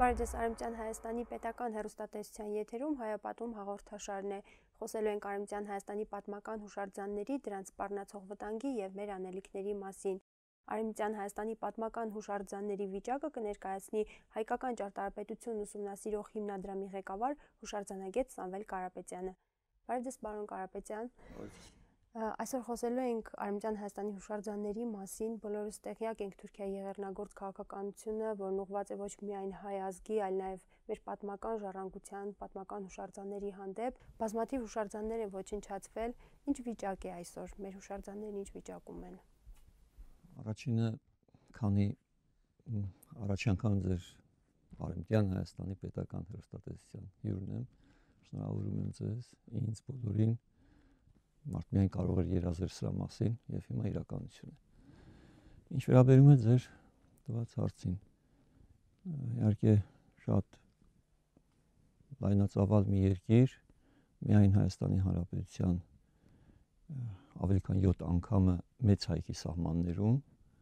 Բարև Արեմտյան Հայաստանի պետական հեռուստատեսության եթերում հայապատում հաղորդաշարն է։ Խոսելու ենք Արեմտյան Հայաստանի պատմական հուշարձանների, դրանց սպառնացող վտանգի եւ մեր անելիքների մասին։ Արեմտյան Հայաստանի պատմական հուշարձանների վիճակը կներկայացնի հայկական ճարտարապետություն ուսումնասիրող հիմնադրամի ղեկավար հուշարձանագետ Սամվել Կարապետյանը։ Բարև պարոն Կարապետյան։ Այսօր խոսելու ենք Արեմտյան Հայաստանի հուշարձանների մասին։ Բոլորս տեղյակ ենք Թուրքիայի եղեռնագործ քաղաքականությունը, որն ուղղված է ոչ միայն հայ ազգի, այլ նաև մեր պատմական ժառանգության, պատմական հուշարձանների հանդեպ։ Բազմաթիվ հուշարձաններ են ոչնչացվել։ Ինչ վիճակ է այսօր, մեր հուշարձաններն ինչ վիճակում են։ Առաջինը, քանի առաջին անգամ ձեր Արեմտյան Հայաստանի պետական հեռուստատեսության հյուրն եմ, շնորհավորում եմ ձեզ, ինձ բոլորին, մարդ միայն կարող էր երազել սրա մասին եւ հիմա իրականություն է։ Ինչ վերաբերում է ձեր տված հարցին, իհարկե շատ լայնածավալ մի երկիր, միայն Հայաստանի Հանրապետության ավելի քան 7 անգամը մեծ հայքի սահմաններում,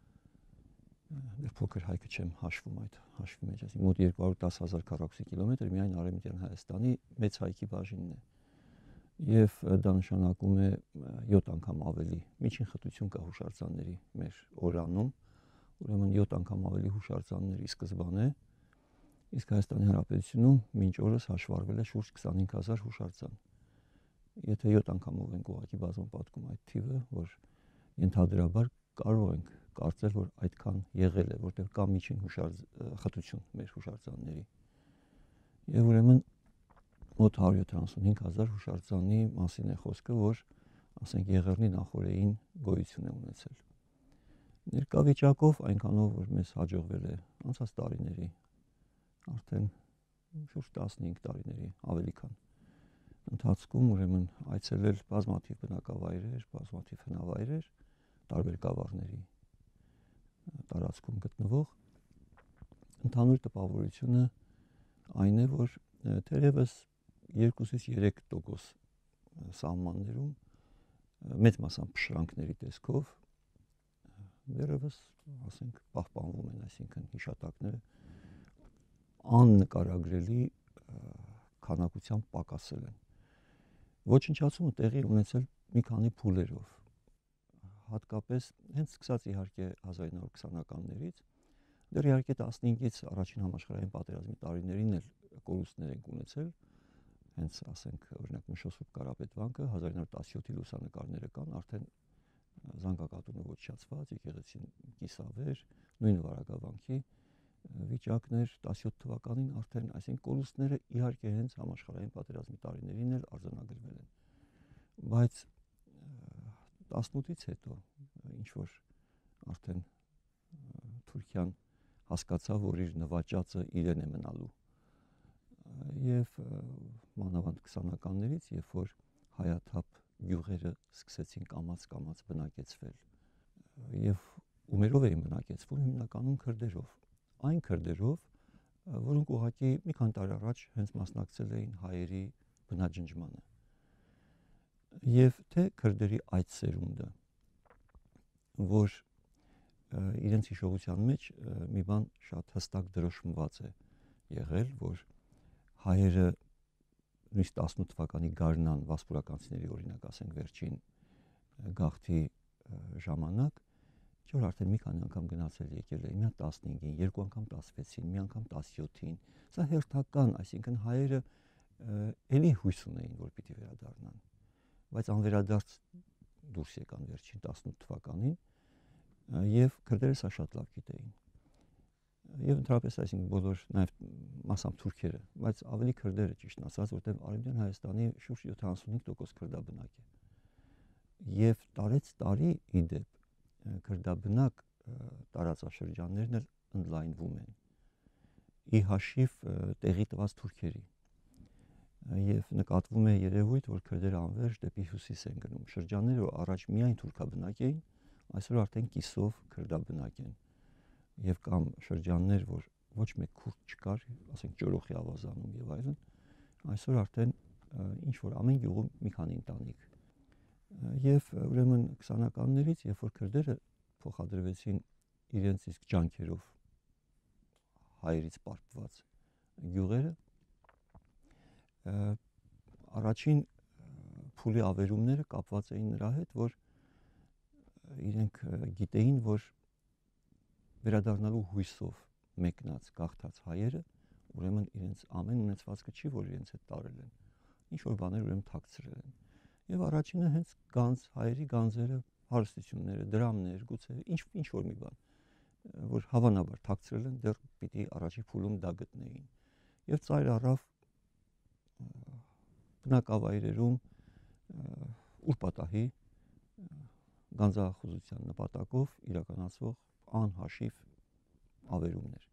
դեռ փոքր հայքը չեմ հաշվում այդ հաշվի մեջ, այսինքն մոտ 210,000 քառակուսի կիլոմետր միայն Արեմտյան Հայաստանի մեծ հայքի բաժինն է։ Եվ դա նշանակում է 7 անգամ ավելի միջին խտություն կա հուշարձանների մեր օրանում, ուրեմն 7 անգամ ավելի հուշարձանների սկզբանե, իսկ Հայաստանի Հանրապետությունում մինչ օրս հաշվառվել է շուրջ 25,000 հուշարձան։ Եթե 7 անգամով ենք ուղղակի բազմապատկում այդ թիվը, որ ենթադրաբար կարող ենք կարծել, որ այդքան եղել է, որտեղ կա միջին խտություն մեր հուշարձանների։ Եվ ուրեմն մոտ 175,000 հուշարձանի մասին է խոսքը, որ ասենք եղեռնի նախօրեին գոյություն է ունեցել։ Ներկա վիճակով այնքանով, որ մեզ հաջողվել է անցած տարիների, արդեն շուրջ 15 տարիների ավելի քան ընթացքում ուրեմն այցելել բազմաթիվ բնակավայրեր, բազմաթիվ հնավայրեր, տարբեր գավառների տարածքում գտնվող, ընդհանուր տպավորությունը այն է, որ թերևս 2-ից 3% սահմաններում մեծ մասամբ փշրանքների տեսքով դեռևս, ասենք, պահպանվում են, այսինքն հիշատակները աննկարագրելի քանակությամբ պակասել են։ Ոչնչացումը տեղի ունեցել մի քանի փուլերով, հատկապես հենց սկսած իհարկե 1920-ականներից, դեռ իհարկե 15-ից առաջին համաշխարհային պատերազմի տարիներին էլ կորուստներ են ունեցել, հենց ասենք օրինակ Մշոսուրբ Կարապետվանքը 1917-ի լուսանկարները կան, արդեն զանգակատունը ոչնչացված, եկեղեցին կիսավեր, նույն Վարագավանքի վիճակներ 17 թվականին արդեն, այսինքն կորուստները իհարկե հենց համաշխարհային պատերազմի տարիներին էլ արձանագրվել են։ Բայց 18-ից հետո ինչ որ արդեն Թուրքիան հասկացավ, որ իր նվաճածը իրեն է մնալու։ Եվ մանավանդ 20-ականներից, երբ որ հայաթափ գյուղերը սկսեցին կամաց-կամաց բնակեցվել եւ ումերով էին բնակեցվում հիմնականում քրդերով, այն քրդերով, որոնք ուղղակի մի քանի տարի առաջ հենց մասնակցել էին հայերի բնաջնջմանը։ Եվ թե քրդերի այդ սերունդը, որ իրենց հիշողության մեջ մի բան շատ հստակ դրոշմված է եղել, որ հայերը նույնիսկ 18 թվականի գարնան վասպուրականցիների օրինակ ասենք վերջին գաղթի ժամանակ, որ արդեն մի քանի անգամ գնացել եկել էին, մի հատ 15-ին, երկու անգամ 16-ին, մի անգամ 17-ին, սա հերթական, այսինքն հայերը էլի հույս ունեին, որ պիտի վերադառնան, բայց անվերադարձ դուրս եկան վերջին 18 թվականին, եւ քրդերը սա շատ լավ գիտեին։ Եվ ընդհանրապես այսինքն բոլոր նաև մասամբ թուրքերը, բայց ավելի քրդերը ճիշտն ասած, որտեղ Արեմտյան Հայաստանի շուրջ 75% քրդաբնակ է։ Եվ տարեց տարի ի դեպ քրդաբնակ տարածաշրջաններն էլ ընդլայնվում են։ Ի հաշիվ տեղի տված թուրքերի։ Եվ նկատվում է երևույթ, որ քրդերը անվերջ դեպի հյուսիս են գնում։ Շրջանները, որ առաջ միայն թուրքաբնակ էին, այսօր արդեն կիսով քրդաբնակ են։ Եվ կամ շրջաններ, որ ոչ մեկ քուրդ չկար, ասենք Ճորոխի ավազանում եւ այլն, այսօր արդեն ինչ որ ամեն գյուղում մի քանի ընտանիք։ Եվ ուրեմն 20-ականներից, երբ որ քրդերը փոխադրվեցին իրենց իսկ ջանքերով հայերից պարտված գյուղերը առաջին փուլի ավերումները կապված էին նրա հետ, որ իրենք գիտեին, որ վերադառնալու հույսով մեկնած գաղթած հայերը ուրեմն իրենց ամեն ունեցվածքը չի, որ իրենց հետ տարել են, ինչ որ բաներ ուրեմն թաքցրել են։ Եվ առաջինը հենց հայերի գանձերը, հարստությունները, դրամներ, գուցե ինչ որ մի բան, որ հավանաբար թաքցրել են, դեռ պիտի առաջի փուլում դա գտնեին։ Եվ ծայր առավ բնակավայրերում ուրպատահի գանձախուզության նպատակով իրականացվող անհաշիվ ավերումներ։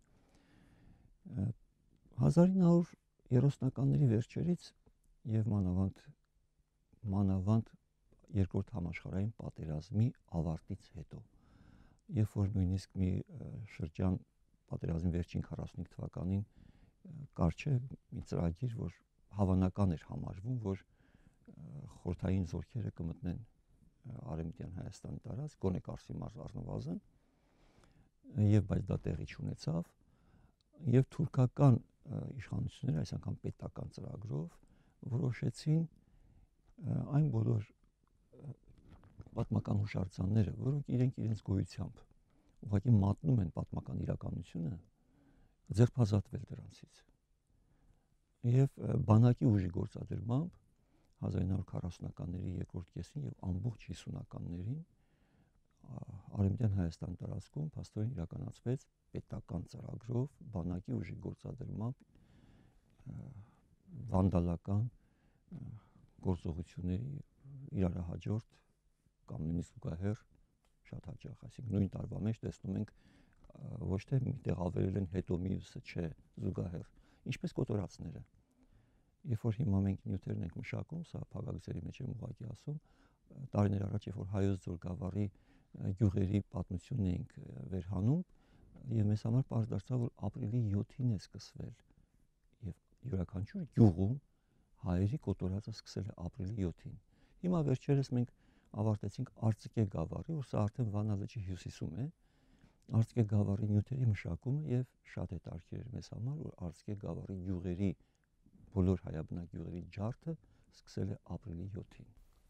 1930-ականների վերջերից եւ մանավանդ երկրորդ համաշխարհային պատերազմի ավարտից հետո, երբ որ նույնիսկ մի շրջան պատերազմի վերջին 45 թվականին կար չէ մի ծրագիր, որ հավանական էր համարվում, որ խորհրդային զորքերը կմտնեն Արևմտյան Հայաստանի տարածք, գոնե Կարսի մարզ առնվազն, եւ բայց դա տեղի չունեցավ, եւ թուրքական իշխանությունները, այս անգամ պետական ծրագրով, որոշեցին այն բոլոր պատմական հուշարձանները, որոնք իրենց գոյությամբ ուղղակի մատնում են պատմական իրականությունը, ձերբազատվել դրանցից։ Եվ բանակի ուժի գործադրմամբ 1940-ականների երկրորդ կեսին եւ ամբողջ 50-ականներին Արևմտյան Հայաստան տարածքում փաստորեն իրականացվեց պետական ծրագրով բանակի ուժի գործադրմամբ վանդալական գործողությունների իրարահաջորդ կամ նույնիսկ զուգահեռ շատ հաճախ, այսինքն նույն տարվա մեջ տեսնում ենք ոչ թե միտեղ ավերել են հետո մյուսը չէ զուգահեռ, ինչպես կոտորածները։ Երբ որ հիմա մենք նյութերն ենք մշակում, սա փակագծերի մեջ եմ ուղղակի ասում, տարիներ առաջ երբ որ Հայոց ձոր գավառի գյուղերի պատմությունն էինք վերհանում, եւ մեզ համար պարզ դարձավ, որ ապրիլի 7-ին է սկսվել եւ յուրաքանչյուր գյուղում հայերի կոտորածը սկսել է ապրիլի 7-ին։ Հիմա վերջերս մենք ավարտեցինք Արծիկե գավառի, որ սա արդեն Վանա լճի հյուսիսում է, Արծիկե գավառի նյութերի մշակումը եւ շատ հետաքրքիր էր մեզ համար, որ Արծիկե գավառի գյուղերի բոլոր հայաբնակ գյուղերի ջարդը սկսել է ապրիլի 7-ին։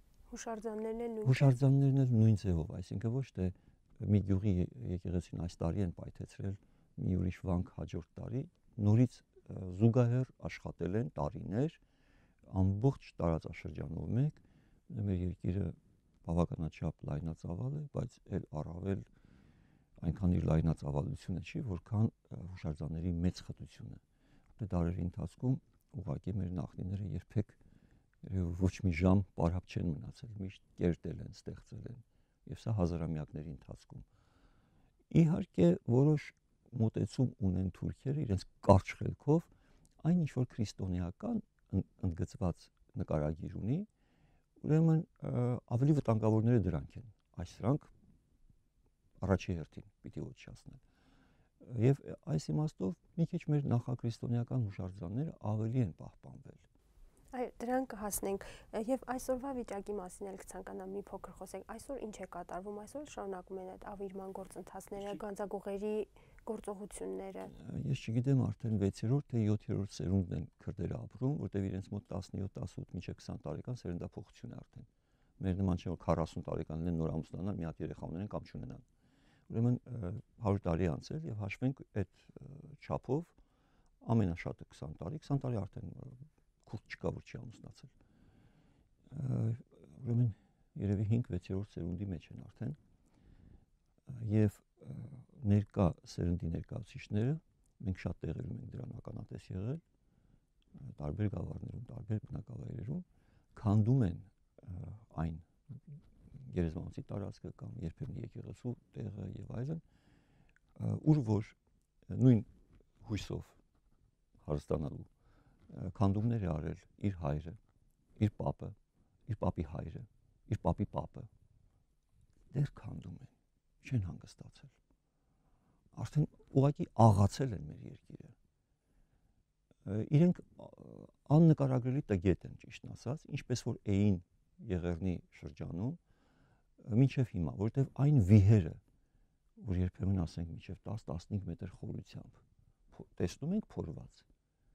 Հուշարձաններն էլ նույն ձևով, այսինքն ոչ թե մի գյուղի եկեղեցին այս տարի են պայթեցրել, մի ուրիշ վանք հաջորդ տարի, նորից զուգահեռ աշխատել են տարիներ, ամբողջ տարածաշրջանով մեկ, մեր երկիրը բավականաչափ լայնածավալ է, բայց էլ առավել այնքան իր լայնածավալությունը չի, որքան հուշարձանների մեծ խտությունը։ Դարերի ընթացքում ուղղակի մեր նախնիները երբեք ոչ մի ժամ պարապ չեն մնացել, միշտ կերտել են, ստեղծել են, եւ սա հազարամյակների ընթացքում։ Իհարկե որոշ մոտեցում ունեն թուրքերը իրենց կարճ խելքով, այն ինչ որ քրիստոնեական ընդգծված նկարագիր ունի, ուրեմն ավելի վտանգավորները դրանք են, սրանք առաջի հերթին պիտի ոչնչացնել։ Եվ այս իմաստով մի քիչ մեր նախաքրիստոնեական հուշարձանները ավելի են պահպանվել։ Այո, դրան կհասնենք, եւ այսօրվա վիճակի մասին էլ կցանկանամ մի փոքր խոսենք։ Այսօր ինչ է կատարվում, այսօր շարունակում են այդ ավիրման գործընթացները, գանձագողերի գործողությունները։ Ես չգիտեմ արդեն 6-րդ թե 7-րդ սերունդն են քրդերը ապրում, որտեղ իրենց մոտ 17-18 մինչև 20 տարեկան սերնդափոխություն է արդեն։ Մեր նման չէ որ 40 տարեկանն են նոր ամուսնանալ, մի հատ երեխա ունենան կամ չունենան։ Ուրեմն 100 տարի անցել եւ հաշվենք այդ չափով ամենաշատը 20 տարի արդեն քուրդ չկա որ չի ամուսնացել։ Ուրեմն երևի 5-6-րդ սերունդի մեջ են արդեն։ Եվ ներկա սերնդի ներկայացուցիչները մենք շատ տեղերում ենք դրան ականատես եղել, տարբեր գավառներում, տարբեր բնակավայրերում քանդում են այն գերեզմանոցի տարածքը կամ երբեմն եկեղեցու տեղը եւ այլն, ուր որ նույն հույսով հարստանալու քանդումներ է արել իր հայրը, իր պապը, իր պապի հայրը, իր պապի պապը, դեռ քանդում են, չեն հանգստացել, արդեն ուղղակի աղացել են մեր երկիրը, իրենք աննկարագրելի տգետ են ճիշտն ասած, ինչպես որ էին Եղեռնի շրջանում, մինչև հիմա, որովհետև այն վիհերը, որ երբեմն ասենք մինչև 10-15 մետր խորությամբ տեսնում ենք փորված,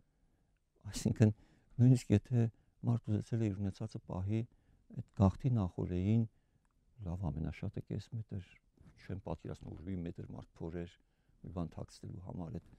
Այսինքն նույնիսկ եթե մարդ ուզեցել է իր ունեցածը պահի, այդ գաղթի նախօրեին լավ ամենաշատը կես մետր, չեմ պատկերացնում որ մի մետր մարդ փորեր մի բան թաքցնելու համար այդ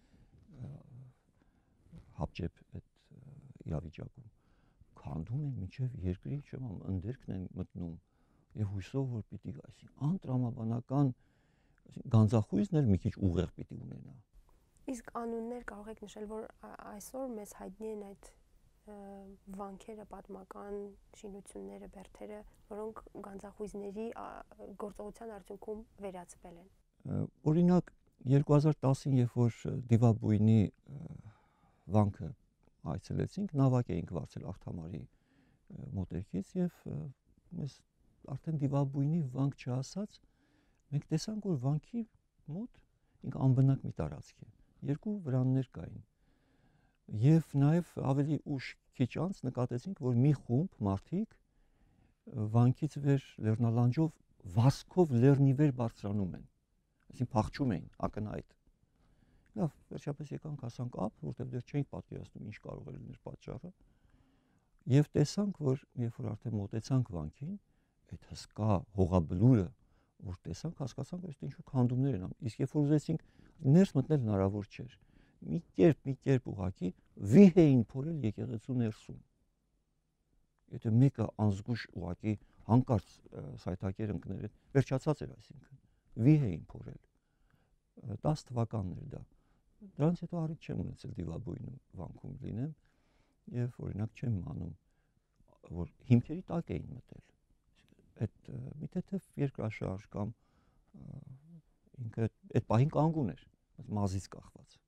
հապճեպ այդ իրավիճակում քանդում են մինչև երկրի չեմ ընդերքն են մտնում եւ հույսով որ պիտի այսինքն անտրամաբանական գանձախույզն էլ մի քիչ ուղեղ պիտի ունենա։ Իսկ անուններ կարող եք նշել, որ այսօր մեզ հայտնի են այդ վանքերը, պատմական շինությունները, բերդերը, որոնք գանձախույզների գործողության արդյունքում վերացվել են։ Օրինակ 2010-ին, երբ որ Դիվաբույնի վանքը այցելեցինք, նավակ էինք վարձել Աղթամարի մոտերքից եւ մեզ արդեն Դիվաբույնի վանք չասած մենք տեսանք որ վանքի մոտ ինք անբնակ մի տարածք է, երկու վրաններ կային եւ նաեւ ավելի ուշ քիչ անց նկատեցինք որ մի խումբ մարդիկ վանքից վեր լեռնալանջով վազքով լեռնի վեր բարձրանում են, այսինքն փախչում էին ակնհայտ։ Լավ, վերջապես եկանք հասանք ափ, որտեղ դեռ չէինք պատկերացնում ինչ կարող է լինել պատճառը։ Եվ տեսանք, որ երբ որ արդեն մոտեցանք վանքին, այդ հսկա հողաբլուրը, որ տեսանք, հասկացանք, որ այստեղ ինչ-որ քանդումներ են անում։ Իսկ երբ որ ուզեցինք ներս մտնել հնարավոր չէր։ Մի կերպ ուղղակի վիհ էին փորել եկեղեցու ներսում։ Եթե մեկը անզգուշ ուղղակի հանկարծ սայթակեր ընկներ, վերջացած էր, այսինքն վիհ էին փորել։ 10 թվականն էր դա։ Դրանից հետո առիթ չեմ ունեցել Դիվաբույնի վանքում լինեմ եւ օրինակ չեմ իմանում որ հիմքերի տակ էին մտել։ Այդ մի թեթև երկրաշարժ կամ ինքը այդ պահին կանգուն էր, մազից կախված։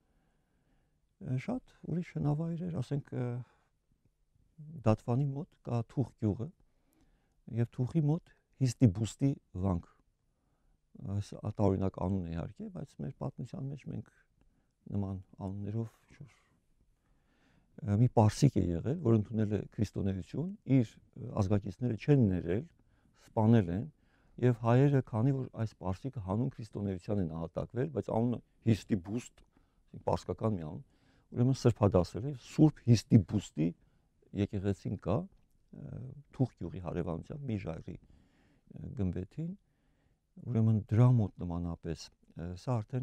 Շատ ուրիշ հնավայրեր, ասենք Դատվանի մոտ կա Թուխ գյուղը եւ Թուխի մոտ Հիստիբուստի վանք։ Այս տարօրինակ անուն է իհարկե, բայց մեր պատմության մեջ մենք նման անուններով մի պարսիկ է եղել, որ ընդունել է քրիստոնեություն, իր ազգակիցները չեն ներել, սպանել են եւ հայերը, քանի որ այս պարսիկը հանուն քրիստոնեության են ահատակվել, բայց անունը Հիստիբուստ, պարսկական մի անուն, ուրեմն սրբադասել է Սուրբ Հիստիբուստի եկեղեցին կա Թուխ գյուղի հարևանությամբ մի ժայռի գմբեթին, ուրեմն դրա մոտ նմանապես սա արդեն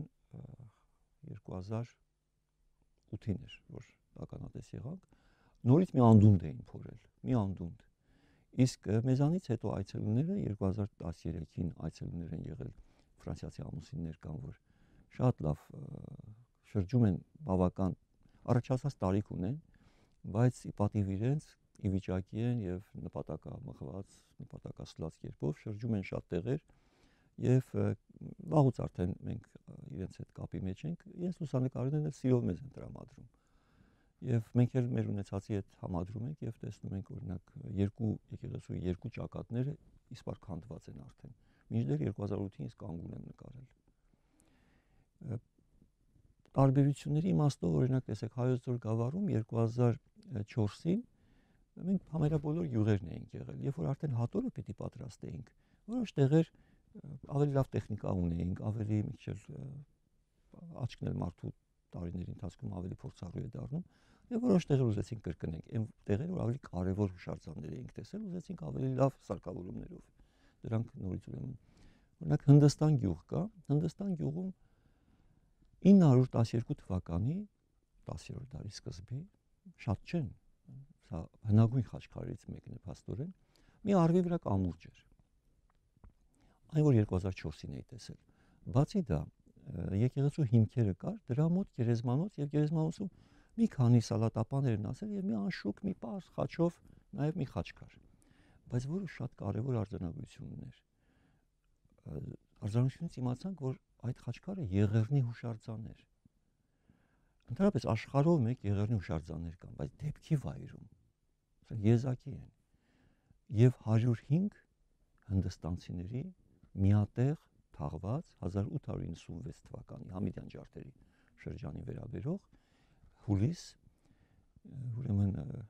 2008-ին էր, որ ականատես եղանք, նորից մի անդունդ էին փորել, մի անդունդ։ Իսկ մեզանից հետո այցելուները 2013-ին այցելուներ են եղել ֆրանսիացի ամուսիններ կան, որ շատ լավ շրջում են բավական առաջացած տարիք ունեն, բայց ի պատիվ իրենց ի վիճակի են եւ նպատակամղված, նպատակասլաց կերպով շրջում են շատ տեղեր եւ վաղուց արդեն մենք իրենց հետ կապի մեջ ենք, իրենց լուսանկարներն էլ սիրով մեզ են տրամադրում։ Եվ մենք էլ մեր ունեցածի հետ համադրում ենք եւ տեսնում ենք օրինակ երկու եկեղեցու երկու ճակատները իսպար քանդված են արդեն։ Մինչդեռ 2008-ին ես կանգուն եմ նկարել։ Տարբերությունների իմաստով օրինակ տեսեք Հայոց ձոր գավառում 2004-ին մենք համարյա բոլոր յուղերն էինք եղել, երբ որ արդեն հատորը պիտի պատրաստեինք, որոշ տեղեր ավելի լավ տեխնիկա ունեինք, ավելի մի քիչ աչքն էլ մարդու տարիների ընթացքում ավելի փորձառու է դառնում, եւ որոշ տեղեր ուզեցինք կրկնենք, այն տեղերը որ ավելի կարևոր հուշարձաններ էինք տեսել, ուզեցինք ավելի լավ սարքավորումներով։ Դրանք նորից ուրեմն օրինակ Հնդստան գյուղ կա, Հնդստան գյուղում 912 թվականի 10-րդ դարի սկզբի, շատ չեն, սա հնագույն խաչքարերից մեկն է փաստորեն, մի արվի վրա կամուրջ էր։ Այն որ 2004-ին էի տեսել։ Բացի դա, եկեղեցու հիմքերը կար, դրա մոտ գերեզմանոց եւ գերեզմանոցում մի քանի սալատապաներ են ասել եւ մի անշուք մի պարզ խաչով նաեւ մի խաչքար։ Բայց որը շատ կարեւոր արձանագրություն ուներ։ Արձանագրությունից իմացանք, որ այդ խաչքարը Եղեռնի հուշարձան էր։ Ընդհանրապես աշխարհով մեկ Եղեռնի հուշարձաններ կան, բայց դեպքի վայրում սա եզակի են։ Եվ 105 հնդստանցիների միատեղ թաղված 1896 թվականի Համիդյան ջարդերի շրջանի վերաբերող հուլիս ուրեմն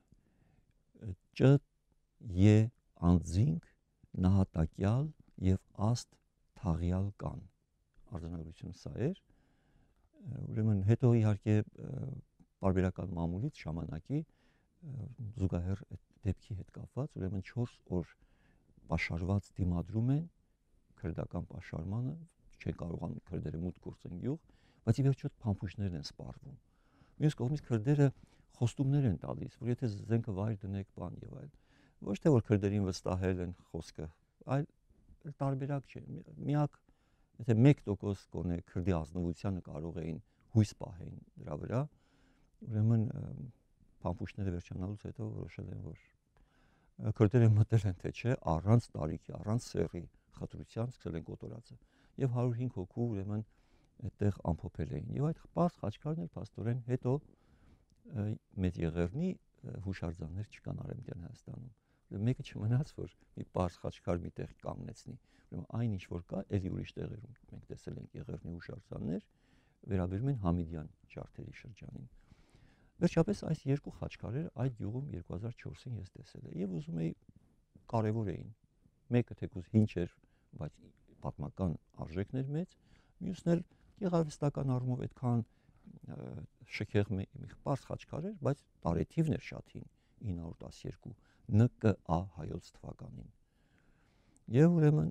Չ Ե անձինք նահատակյալ եւ աստ թաղյալ կան արձանագրությունը սա էր ուրեմն հետո իհարկե տարբերական մամուլից ժամանակի զուգահեռ այդ դեպքի հետ կապված, ուրեմն 4 օր պաշարված դիմադրում են քրդական պաշարմանը, չեն կարողանում քրդերը մուտք գործեն գյուղ, բայց ի վերջո փամփուշտներն են սպառվում։ Մյուս կողմից քրդերը խոստումներ են տալիս, որ եթե զենքը վայր դնեք, բան եւ այլ։ Ոչ թե որ քրդերին վստահել են խոսքը, այլ տարբերակ չէ։ Միակ եթե 1% կոնե քրդի ազնվությանը կարող էին հույս պահեն դրա վրա, ուրեմն փամփուշտները վերջանալուց հետո որոշել են, որ քրդերը մտել են թե չէ, առանց տարիքի, առանց սեռի խտրության սկսել են կոտորածը։ Եվ 105 հոգու ուրեմն այդտեղ ամփոփել էին։ Եվ այդ պարզ խաչքարն էլ փաստորեն հետո Մեծ Եղեռնի հուշարձաններ չկան Արևմտյան Հայաստանում։ Մեկը չմնաց, որ մի պարզ խաչքար մի տեղ կանգնեցնի։ Ուրեմն այն ինչ որ կա, էլի ուրիշ տեղերում մենք տեսել ենք Եղեռնի հուշարձաններ, վերաբերում են Համիդյան ջարդերի շրջանին։ Վերջապես այս երկու խաչքարերը այդ գյուղում 2004-ին ես տեսել եմ եւ ուզում էի կարևոր էին։ Մեկը թեկուզ հինչ էր, բայց պատմական արժեքն էր մեծ, մյուսն էլ գեղարվեստական առումով այդքան շքեղ մի պարզ խաչքար էր, բայց տարեթիվն էր շատ հին 912 ՆԿԱ հայոց թվականին։ Եվ ուրեմն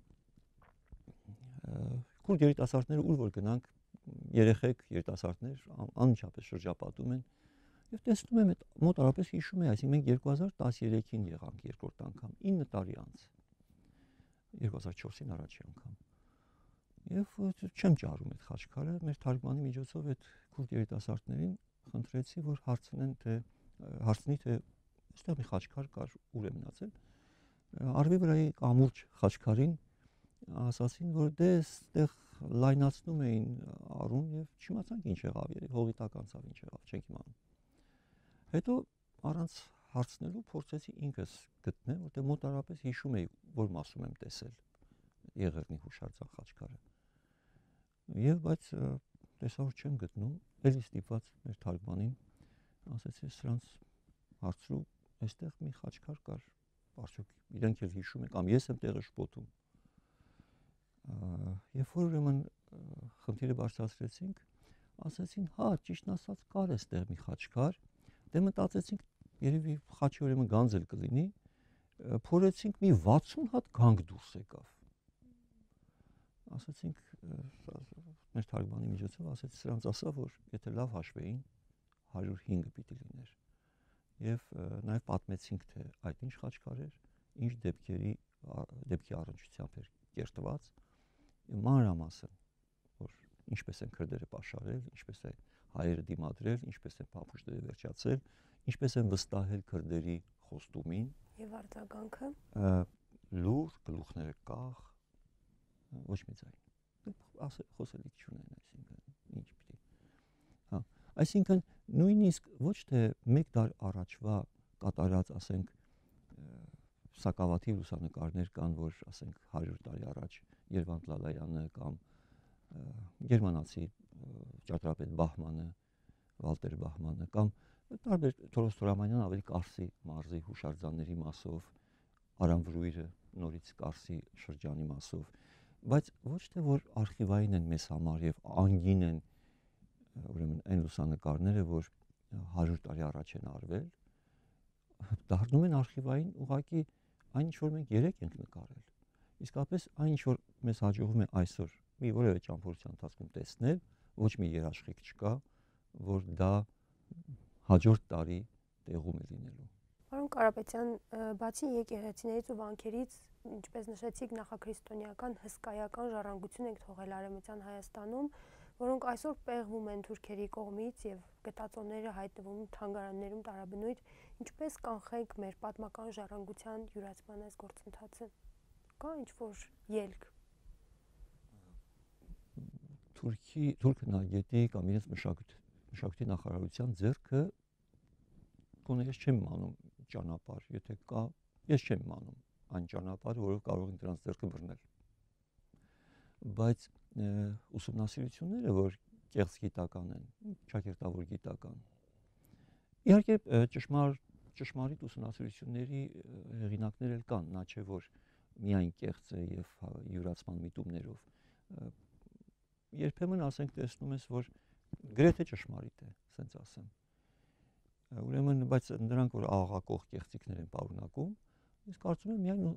քուրդ երիտասարդները ուր որ գնանք, երեխեք, երիտասարդներ անմիջապես շրջապատում են եւ տեսնում եմ այդ մոտարապես հիշում եմ, այսինքն մենք 2013-ին եղանք երկրորդ անգամ 9 տարի անց 2004-ին առաջի անգամ եւ չեմ ճարում այդ խաչքարը մեր թարգմանի միջոցով այդ քուրդ երիտասարդներին խնդրեցի որ հարցնի թե այստեղ մի խաչքար կար ուր է մնացել արվի վրայի կամուրջ խաչքարին ասացին որ դե այստեղ լայնացնում էին արուն եւ չիմացանք ինչ եղավ հողի տակ անցավ ինչ եղավ չենք իմանում հետո առանց հարցնելու փորձեցի ինքս գտնել որտեղ մոտարապես հիշում էի որ մասում եմ տեսել Եղեռնի հուշարձան խաչքարը եւ բայց տեսա որ չեմ գտնում էլի ստիպված մեր թարգմանին ասեցի սրանց հարցրու այստեղ մի խաչքար կար արդյոք իրենք էլ հիշում են կամ ես եմ տեղը շփոթում երբ որ ուրեմն խնդիրը բարձրացրեցինք ասեցին հա ճիշտն ասած կար այստեղ մի խաչքար դե մտածեցինք երևի խաչի ուրեմն գանձ էլ կլինի փորեցինք մի 60 հատ գանք դուրս եկավ ասացինք մեր թարգմանի միջոցով ասեցի սրանց ասա որ եթե լավ հաշվեին 105-ը պիտի լիներ եւ նաեւ պատմեցինք թե այդ ինչ խաչքար էր ինչ դեպքի առնչությամբ էր կերտված մանրամասն որ ինչպես են քրդերը պաշարել ինչպես է հայերը դիմադրել ինչպես են փամփուշտները վերջացել ինչպես են վստահել քրդերի խոստումին եւ արձագանքը լուր գլուխները կախ ոչ մի ձայն խոսելիք չունեն այսինքն ինչ պիտի հա այսինքն նույնիսկ ոչ թե 1 դար առաջվա կատարած ասենք սակավաթիվ լուսանկարներ կան որ ասենք 100 տարի առաջ Երվանդ Լալայանը կամ գերմանացի ճարտարապետ Բահմանը Վալտեր Բահմանը կամ տարբեր Թորոս Թորամանյան ավելի Կարսի մարզի հուշարձանների մասով Արամ Վրույրը նորից Կարսի շրջանի մասով բայց ոչ թե որ արխիվային են մեզ համար եւ անգին են ուրեմն այն լուսանկարները որ 100 տարի առաջ են արվել դառնում են արխիվային ուղղակի այն ինչ որ մենք երեք ենք նկարել իսկապես այն ինչ որ մեզ հաջողվում է այսօր մի որևէ ճամփորդության ընթացքում տեսնել ոչ մի երաշխիք չկա որ դա հաջորդ տարի տեղում է լինելու Պարոն Կարապետյան, բացի եկեղեցիներից ու վանքերից, ինչպես նշեցիք, նախաքրիստոնեական հսկայական ժառանգություն ենք թողել Արևմտյան Հայաստանում, որոնք այսօր պեղվում են թուրքերի կողմից եւ գտածոները հայտնվում թանգարաններում տարաբնույթ, ինչպես կանխենք մեր պատմական ժառանգության յուրացման այս գործընթացը։ Կա ինչ-որ ելք։ Թուրքնագետի կամ իրենց մշակույթի նախարարության ձեռքը կոնե ես չեմ իմանում ճանապարհ, եթե կա, ես չեմ իմանում այն ճանապարհը, որով կարող են դրանց ձեռքը բռնել։ Բայց ուսումնասիրությունները, որ կեղծ գիտական են, ճակերտավոր գիտական։ Իհարկե ճշմարիտ ուսումնասիրությունների հեղինակներ էլ կան, նա չէ որ միայն կեղծ է եւ յուրացման միտումներով։ Երբեմն ասենք տեսնում ես, որ գրեթե ճշմարիտ է, ասենց ասեմ։ Ուրեմն բայց նրանք որ աղաղակող կեղծիքներ են պարունակում, ես կարծում եմ միայն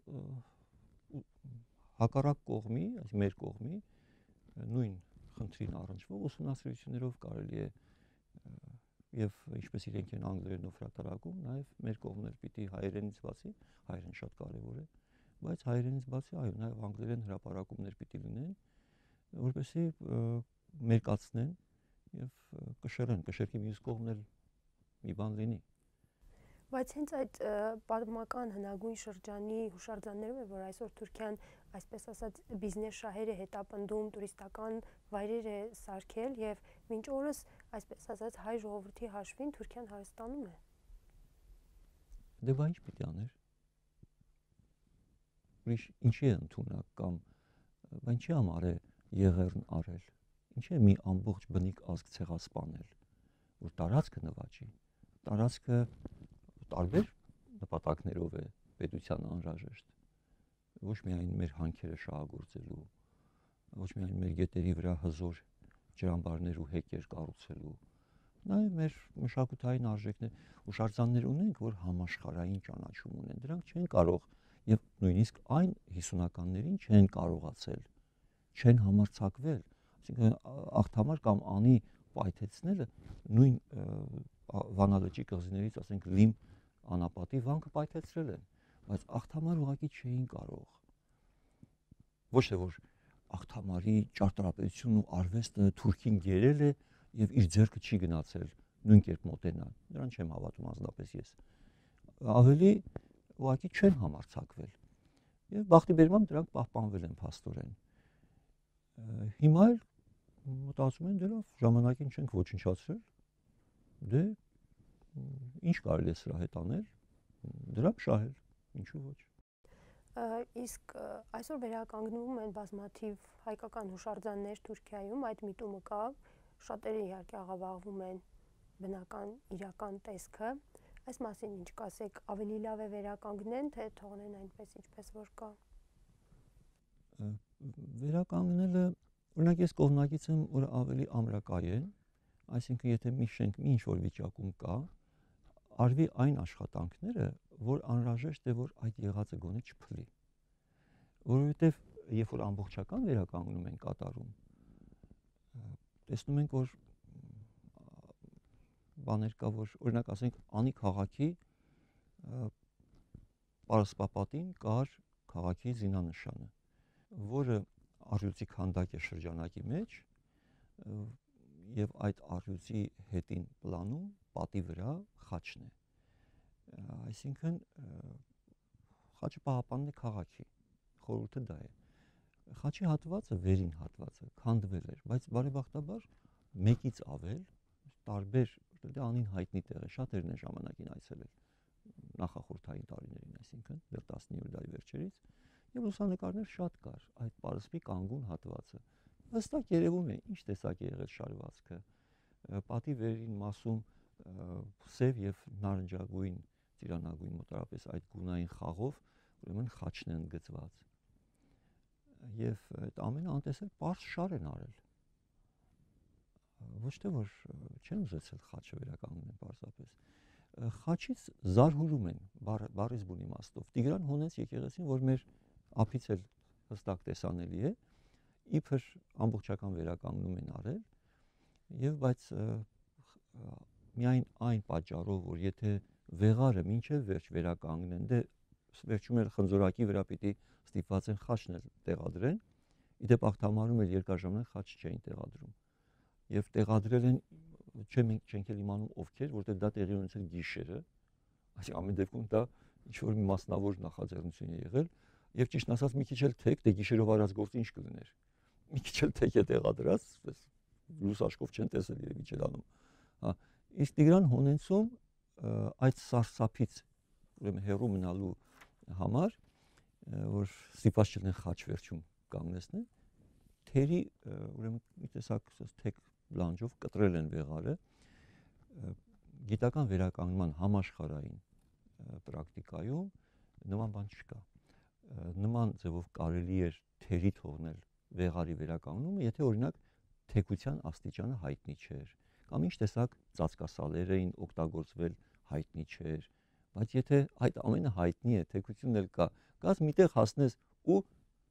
հակառակ կողմի, այսինքն մեր կողմի նույն խնդրին առնչվող ուսումնասիրություններով կարելի է եւ ինչպես իրենք են անգլերենով հրատարակում, նաեւ մեր կողմն էլ պիտի հայերենից բացի, հայերեն շատ կարեւոր է, բայց հայերենից բացի այո, նաեւ անգլերեն հրապարակումներ պիտի լինեն, որպեսզի մերկացնեն եւ կշռեն, կշեռքի մյուս կողմն էլ մի բան լինի։ Բայց հենց այդ պատմական հնագույն շրջանի հուշարձաններում է, որ այսօր Թուրքիան, այսպես ասած, բիզնես շահեր է հետապնդում, տուրիստական վայրեր է սարքել եւ մինչ օրս, այսպես ասած, հայ ժողովրդի հաշվին Թուրքիան հարստանում է։ Դե բա ինչ պիտի աներ։ Ուրիշ ինչի է ընդունակ կամ բա ինչի համար է եղերն արել։ Ինչի է մի ամբողջ բնիկ ազգ ցեղասպանել, որ տարածքը նվաճի։ Տարածքը տարբեր նպատակներով է պետության անհրաժեշտ։ Ոչ միայն մեր հանքերը շահագործելու, ոչ միայն մեր գետերի վրա հզոր ջրամբարներ ու հեկեր կառուցելու, նաեւ մեր մշակութային արժեքներ, հուշարձաններ ունենք, որ համաշխարհային ճանաչում ունեն։ Դրանք չեն կարող եւ նույնիսկ այն 50-ականներին չեն կարողացել, չեն համարձակվել, այսինքն աղթամար կամ անի պայթեցնելը նույն Վանալճի կղզիներից, ասենք, Լիմ անապատի վանքը պայթեցրել են, բայց աղթամար ուղղակի չէին կարող։ Ոչ թե որ աղթամարի ճարտարապետությունն ու արվեստը Թուրքին գերել է եւ իր ձեռքը չի գնացել նույն կերպ մոտենալ։ Նրան չեմ հավատում անձնապես ես։ Ավելի ուղղակի չեն համարձակվել։ Եվ բախտի բերմամբ դրանք պահպանվել են փաստորեն։ Հիմա էլ մտածում են դրանով ժամանակին չենք ոչնչացրել։ Դե ինչ կարելի է սրա հետ անել, դրա շահել, ինչու ոչ։ Իսկ այսօր վերականգնվում են բազմաթիվ հայկական հուշարձաններ Թուրքիայում, այդ միտումը կա, շատերը իհարկե աղավաղվում են բնական իրական տեսքը, այս մասին ինչ կասեք, ավելի լավ է վերականգնեն, թե թողնեն այնպես ինչպես որ կա։ Վերականգնելը, օրինակ ես կողմնակից եմ, որ ավելի ամրակայեն, այսինքն եթե մի շենք մի ինչ-որ վիճակում կա, արվի այն աշխատանքները, որ անհրաժեշտ է, որ այդ եղածը գոնե չփլի։ Որովհետև երբ որ ամբողջական վերականգնում են կատարում, տեսնում ենք, որ բաներ կա, որ օրինակ ասենք Անի քաղաքի պարսպապատին կար քաղաքի զինանշանը, որը առյուծի քանդակ է շրջանակի մեջ եւ այդ առյուծի հետին պլանում պատի վրա խաչն է։ Այսինքն խաչը պահապանն է քաղաքի, խորհուրդը դա է։ Խաչի հատվածը, վերին հատվածը քանդվել էր, բայց բարեբախտաբար մեկից ավել տարբեր, որտեղ Անին հայտնի տեղ է, շատերն են ժամանակին այցելել նախախորհրդային տարիներին, այսինքն դեռ 19-րդ դարի վերջերից, եւ լուսանկարներ շատ կար այդ պարսպի կանգուն հատվածը։ Հստակ երևում է ինչ տեսակ է եղել շարվածքը։ Պատի վերին մասում սև եւ նարնջագույն, ծիրանագույն մոտարապես այդ գունային խաղով, ուրեմն խաչն են գծված։ Եվ այդ ամենը անտեսել պարզ շար են արել։ Ոչ թե որ չեն ուզեցել խաչը վերականգնել պարզապես։ Խաչից զարհուրում են բառից բուն իմաստով։ Տիգրան Հոնես եկեղեցին, որ մեր ափից էլ հստակ տեսանելի է, իբր ամբողջական վերականգնում են արել, եւ բայց միայն այն պատճառով, որ եթե վեղարը մինչև վերջ վերականգնեն, դե վերջում էլ խնձորակի վրա պիտի ստիպված են խաչն էլ տեղադրեն, իդեպ աղթամարում էլ երկար ժամանակ խաչ չէին տեղադրում։ Եվ տեղադրել են, չենք էլ իմանում ովքեր, որտեղ դա տեղի ունեցել գիշերը, այսինքն ամեն դեպքում դա ինչ-որ մի մասնավոր նախաձեռնություն է եղել, եւ ճիշտ ասած մի քիչ էլ թեք, դե գիշերով արած գործը ինչ կլիներ։ Մի քիչ էլ թեք է տեղադրած, լույս աշխով չեն տեսել եւ ինչ էլ անում։ Հա, իսկ Տիգրան Հոնենցում այդ սարսափից ուրեմն հեռու մնալու համար, որ ստիպված չլինեն խաչ վերջում կանգնեցնել, թերի ուրեմն մի տեսակ թեք բլանջով կտրել են վեղարը, գիտական վերականգնման համաշխարհային պրակտիկայում նման բան չկա։ Նման ձևով կարելի էր թերի թողնել վեղարի վերականգնումը, եթե օրինակ թեքության աստիճանը հայտնի չէր, կամ ինչ տեսակ ծածկասալեր էին օգտագործվել հայտնի չէր, բայց եթե այդ ամենը հայտնի է, թեկությունն էլ կա, գազ միտեղ հասնես ու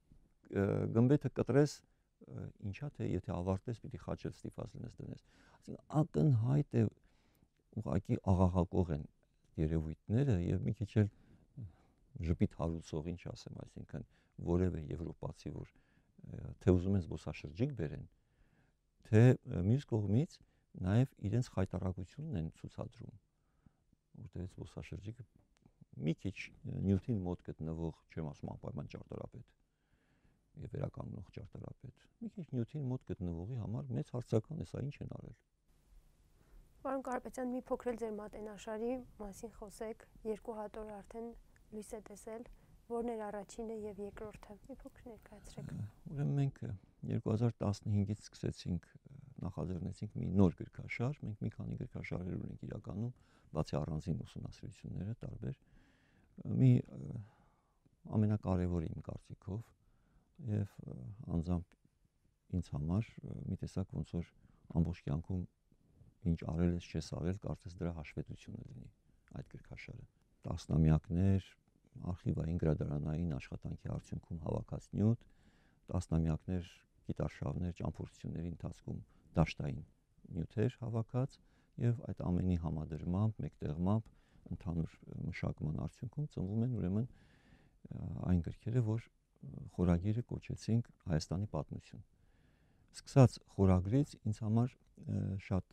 գմբեթը կտրես, ինչա թե եթե ավարտես պիտի խաչել ստիպված լինես դնես։ Այսինքն ակնհայտ է ուղղակի աղաղակող են երևույթները եւ մի քիչ էլ ժպիտ հարուցող, ինչ ասեմ, այսինքն որևէ եվրոպացի, որ թե ուզում են զբոսաշրջիկ բերեն, թե մյուս կողմից նաև իրենց խայտարակությունն են ցուցադրում, որտեղ զբոսաշրջիկը մի քիչ նյութին մոտ գտնվող, չեմ ասում անպայման ճարտարապետ եւ վերականգնող ճարտարապետ, մի քիչ նյութին մոտ գտնվողի համար մեծ հարցական է, սա ինչ են արել։ Պարոն Կարապետյան, մի փոքր էլ ձեր մատենաշարի մասին խոսեք, 2 հատոր արդեն լույս է տեսել, որն էր առաջինը եւ երկրորդը։ Մի փոքր ներկայացրեք։ Ուրեմն մենք 2015-ից սկսեցինք նախաձեռնեցինք մի նոր գրքաշար, մենք մի քանի գրքաշարեր ունենք իրականում, բացի առանձին ուսումնասիրությունները տարբեր, մի ամենակարևորը իմ կարծիքով եւ անձամբ ինձ համար մի տեսակ ոնց որ ամբողջ կյանքում ինչ արել ես, չես արել, կարծես դրա հաշվետվությունը լինի այդ գրքաշարը։ Տասնամյակներ արխիվային գրադարանային աշխատանքի արդյունքում հավաքած նյութ, տասնամյակներ գիտարշավներ, ճամփորդությունների ընթացքում դաշտային նյութեր հավաքած եւ այդ ամենի համադրմամբ, մեկտեղմամբ ընդհանուր մշակման արդյունքում ծնվում են ուրեմն այն գրքերը, որ խորագիրը կոչեցինք Հայաստանի պատմություն։ Սկսած խորագրից ինձ համար շատ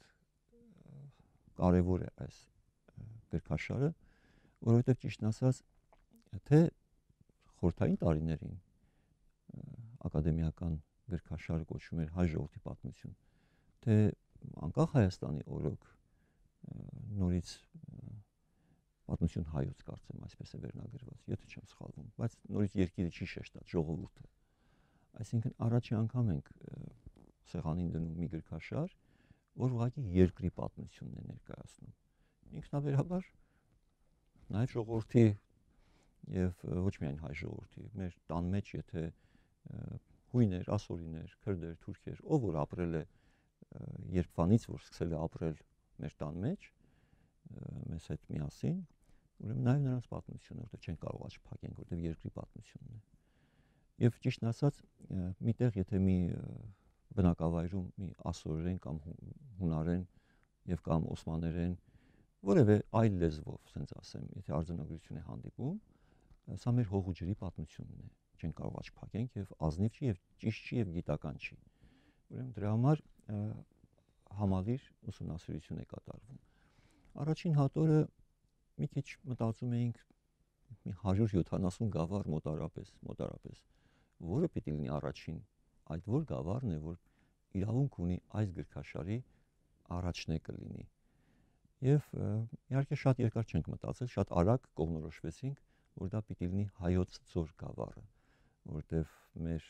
կարևոր է այս գրքաշարը, որովհետև ճիշտն ասած, թե խորհրդային տարիներին ակադեմիական գրքաշարը կոչվում էր հայ ժողովրդի պատմություն, թե անկախ Հայաստանի օրոք նորից պատմություն հայոց կարծեմ այսպես է վերնագրված, եթե չեմ սխալվում, բայց նորից երկիրը չի շեշտած, ժողովուրդը։ Այսինքն առաջի անգամ ենք սեղանին դնում մի գրքաշար, որ ուղղակի երկրի պատմությունն է ներկայացնում։ Ինքնաբերաբար նաև ժողովրդի եւ ոչ միայն հայ ժողովրդի, մեր տան մեջ եթե հույներ, ասորիներ, քրդեր, թուրքեր, ով որ ապրել է երբվանից որ սկսել է ապրել մեր տան մեջ, մեզ հետ միասին, ուրեմն նաև նրանց պատմությունը, որտեղ չեն կարող աչփակենք, որտեղ երկրի պատմությունն է։ Եվ ճիշտն ասած, միտեղ եթե մի բնակավայրում մի ասորերեն կամ հունարեն եւ կամ օսմաներեն որևէ այլ լեզվով, ասենց ասեմ, եթե արձանագրություն է հանդիպում, սա մեր հող ու ջրի պատմությունն է, չեն կարող աչփակենք եւ ազնիվ չի եւ ճիշտ չի եւ գիտական չի։ Ուրեմն դրա համար համալիր ուսումնասիրություն է կատարվում։ Առաջին հատորը մի քիչ մտածում էինք մի 170 գավառ մոտարապես, որը պիտի լինի առաջին, այդ որ գավառն է, որ իրավունք ունի այս գրքաշարի առաջնեկը կլինի։ Եվ իհարկե շատ երկար չենք մտածել, շատ արագ կողմնորոշվեցինք, որ դա պիտի լինի հայոց ձոր գավառը, որտեղ մեր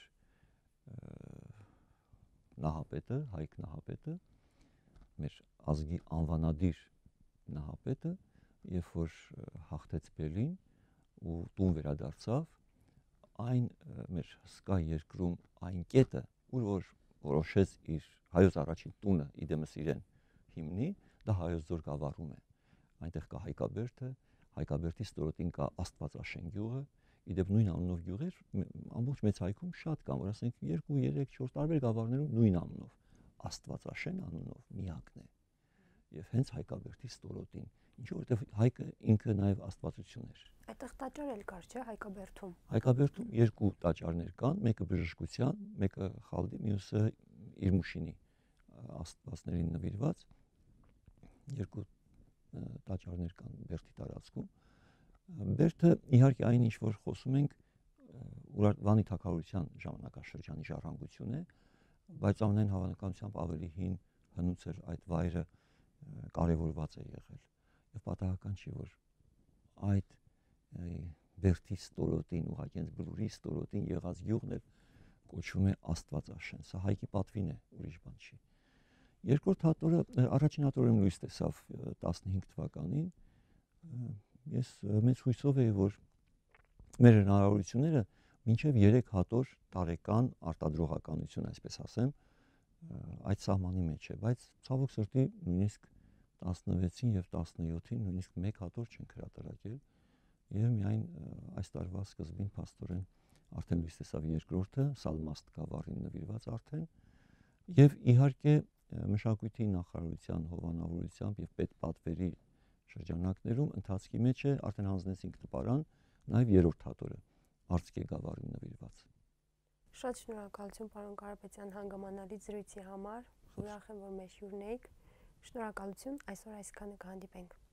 նահապետը, Հայկ նահապետը, մեր ազգի անվանադիր նահապետը, երբ որ հաղթեց Բելին ու տուն վերադարձավ, այն մեր հսկա երկրում այն կետը, որ որոշեց իր հայոց առաջին տունը իդեմս իրեն հիմնի, դա հայոց ձոր գավառում է։ Այնտեղ կա Հայկաբերդը, Հայկաբերդի ստորոտին կա Աստվածաշեն գյուղը, իդեպ նույն անունով գյուղեր ամբողջ մեծ հայքում շատ կան, որ ասենք 2, 3, 4 տարբեր գավառներում նույն անունով Աստվածաշեն անունով միակն է։ Եվ հենց Հայկաբերդի ստորոտին, ինչու որտեղ Հայկը ինքը նաև աստվածություն էր։ Այդտեղ տաճար էլ կար, չէ, Հայկաբերդում։ Հայկաբերդում 2 տաճարներ կան, մեկը բժշկության, մեկը խալդի, մյուսը Իրմուշինի աստվածներին նվիրված 2 տաճարներ կան Բերդի տարածքում։ Բերդը իհարկե այն ինչ որ խոսում ենք Վանի թագավորության ժամանակաշրջանի ժառանգություն է, բայց ամենայն հավանականությամբ ավելի հին հնուց այդ վայրը կարևորված է եղել։ Եվ պատահական չի որ այդ Բերդի ստորոտին, ուղղակի հենց բլուրի ստորոտին եղած գյուղն էլ կոչվում է Աստվածաշեն։ Սա Հայկի պատվին է, ուրիշ բան չի։ Երկրորդ հատորը, առաջին հատորը լույս տեսավ 15 թվականին։ Ես մեծ հույսով էի, որ մեր հնարավորությունները մինչև 3 հատոր տարեկան արտադրողականություն, այսպես ասեմ, այդ սահմանի մեջ է, բայց ցավոք սրտի նույնիսկ 16-ին եւ 17-ին նույնիսկ մեկ հատոր չենք հրատարակել եւ միայն այս տարվա սկզբին փաստորեն արդեն լույս տեսավ երկրորդը, Սալմաստ գավառին նվիրված արդեն եւ իհարկե մշակույթի նախարարության հովանավորությամբ եւ պետպատվերի շրջանակներում ընթացքի մեջ է արդեն հանձնեցինք տպարան նաեւ երրորդ հատորը Արտսկե գավառին նվիրված։ Շատ շնորհակալություն պարոն Կարապետյան հանգամանալի զրույցի համար։ Ուրախ եմ, որ մեզ հյուրն եք։ Շնորհակալություն, այսօր այսքանը կհանդիպենք։